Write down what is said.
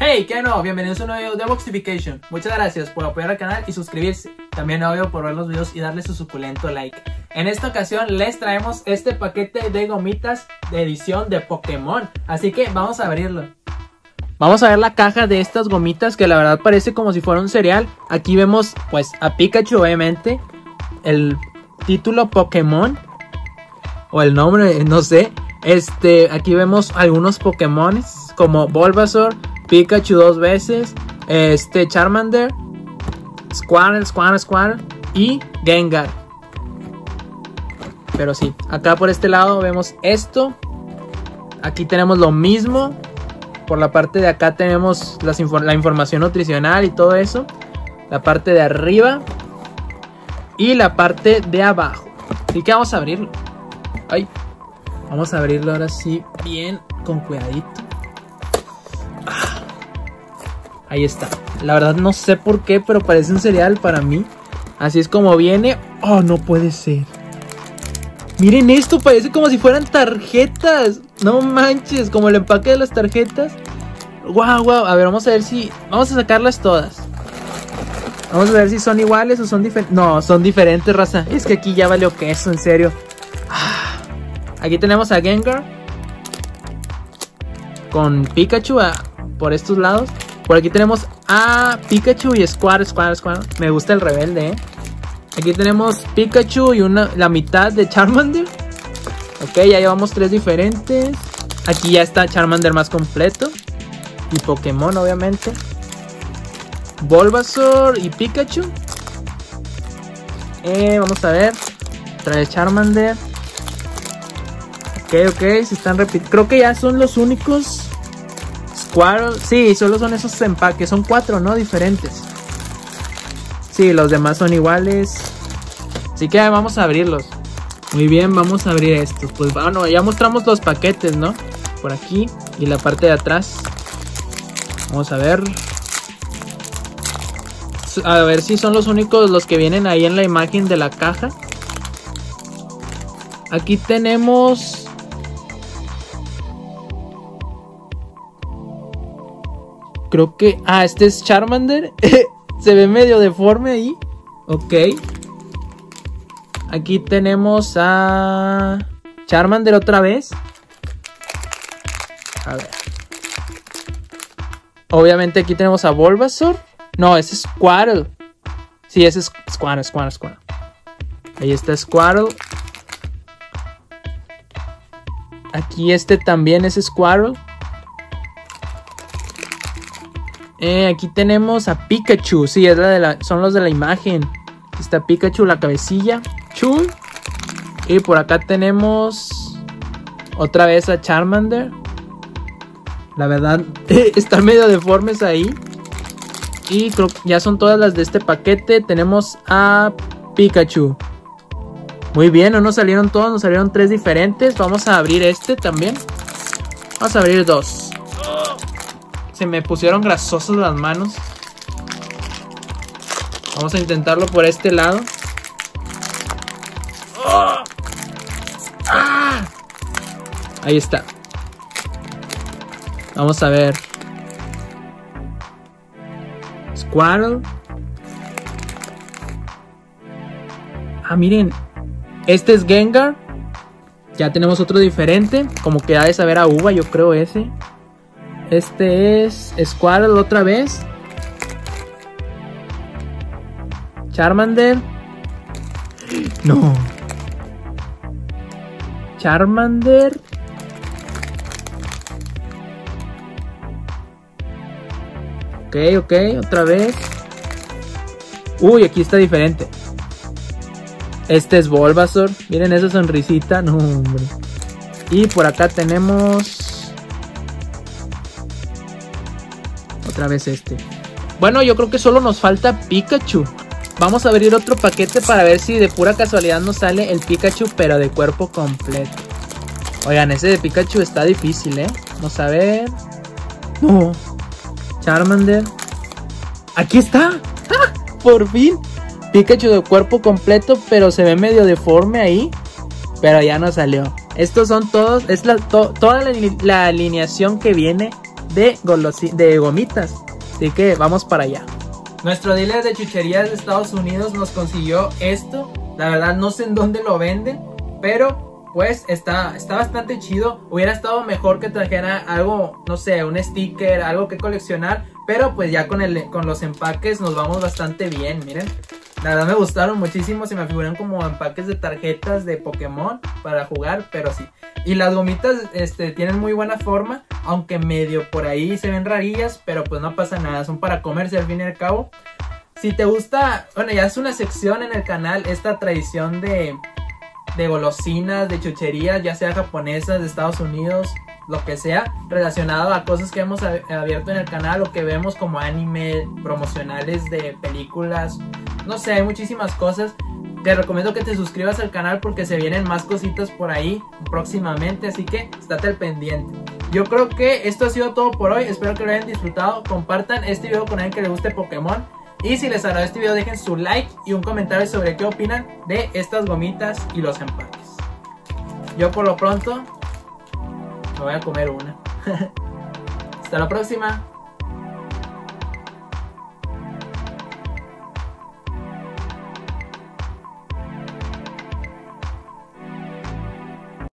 Hey, ¿qué no? Bienvenidos a un nuevo video de Boxification. Muchas gracias por apoyar al canal y suscribirse. También obvio por ver los videos y darle su suculento like. En esta ocasión les traemos este paquete de gomitas de edición de Pokémon. Así que vamos a abrirlo. Vamos a ver la caja de estas gomitas que la verdad parece como si fuera un cereal. Aquí vemos pues a Pikachu obviamente. El título Pokémon. O el nombre, no sé. Aquí vemos algunos Pokémones como Bulbasaur, Pikachu 2 veces, Charmander, Squirtle y Gengar. Pero sí, acá por este lado vemos esto. Aquí tenemos lo mismo. Por la parte de acá tenemos la información nutricional y todo eso. La parte de arriba y la parte de abajo. Así que vamos a abrirlo. Ay, vamos a abrirlo ahora sí, bien, con cuidadito. Ahí está. La verdad no sé por qué, pero parece un cereal para mí. Así es como viene. Oh, no puede ser. Miren esto, parece como si fueran tarjetas. No manches, como el empaque de las tarjetas. Wow, wow. A ver, vamos a ver si... Vamos a sacarlas todas. Vamos a ver si son iguales o son diferentes. No, son diferentes, raza. Es que aquí ya valió queso, en serio. Aquí tenemos a Gengar con Pikachu por estos lados. Por aquí tenemos a Pikachu y Squirtle. Me gusta el rebelde, Aquí tenemos Pikachu y la mitad de Charmander. Ok, ya llevamos 3 diferentes. Aquí ya está Charmander más completo. Y Pokémon, obviamente. Bulbasaur y Pikachu. Vamos a ver. Trae Charmander. Ok, se están repitiendo. Creo que ya son los únicos. Squirtle, sí, solo son esos empaques. Son 4, ¿no? Diferentes. Sí, los demás son iguales. Así que vamos a abrirlos. Muy bien, vamos a abrir estos. Pues bueno, ya mostramos los paquetes, ¿no? Por aquí y la parte de atrás. Vamos a ver. A ver si son los únicos los que vienen ahí en la imagen de la caja. Aquí tenemos... Creo que... este es Charmander. Se ve medio deforme ahí. Ok. Aquí tenemos a... Charmander otra vez. A ver. Obviamente aquí tenemos a Bulbasaur. No, ese es Squirtle. Sí, ese es Squirtle. Ahí está Squirtle. Aquí también es Squirtle. Aquí tenemos a Pikachu. Sí, es son los de la imagen. Aquí está Pikachu, la cabecilla. Chul. Y por acá tenemos otra vez a Charmander. La verdad, están medio deformes ahí. Y creo que ya son todas las de este paquete. Tenemos a Pikachu. Muy bien, no nos salieron todos, nos salieron 3 diferentes. Vamos a abrir también. Vamos a abrir 2. Se me pusieron grasosas las manos. Vamos a intentarlo por este lado. Ahí está. Vamos a ver. Squirtle. Miren. Este es Gengar. Ya tenemos otro diferente. Como que ha de saber a uva, yo creo ese. Este es Squirtle otra vez. Charmander. No. Charmander. Ok, otra vez. Uy, aquí está diferente. Este es Bulbasaur. Miren esa sonrisita. No, hombre. Y por acá tenemos... Otra vez Bueno, yo creo que solo nos falta Pikachu. Vamos a abrir otro paquete para ver si de pura casualidad nos sale el Pikachu, pero de cuerpo completo. Oigan, ese de Pikachu está difícil, Vamos a ver. No. Charmander. Aquí está. Por fin. Pikachu de cuerpo completo, pero se ve medio deforme ahí. Pero ya no salió. Estos son todos. Es toda la alineación que viene de gomitas. Así que vamos para allá. Nuestro dealer de chucherías de Estados Unidos nos consiguió esto. La verdad no sé en dónde lo venden, pero pues está bastante chido. Hubiera estado mejor que trajera algo, no sé, un sticker, algo que coleccionar. Pero pues ya con los empaques nos vamos bastante bien, miren. La verdad me gustaron muchísimo, se me figuran como empaques de tarjetas de Pokémon para jugar, pero sí. Y las gomitas tienen muy buena forma, aunque medio por ahí se ven rarillas, pero pues no pasa nada, son para comerse al fin y al cabo. Si te gusta, bueno, ya es una sección en el canal esta tradición de golosinas, de chucherías, ya sea japonesas, de Estados Unidos, lo que sea, relacionado a cosas que hemos abierto en el canal o que vemos como anime, promocionales de películas, no sé, hay muchísimas cosas. Te recomiendo que te suscribas al canal porque se vienen más cositas por ahí próximamente, así que estate al pendiente. Yo creo que esto ha sido todo por hoy, espero que lo hayan disfrutado, compartan este video con alguien que le guste Pokémon. Y si les agradó este video dejen su like y un comentario sobre qué opinan de estas gomitas y los empaques. Yo por lo pronto me voy a comer una. Hasta la próxima.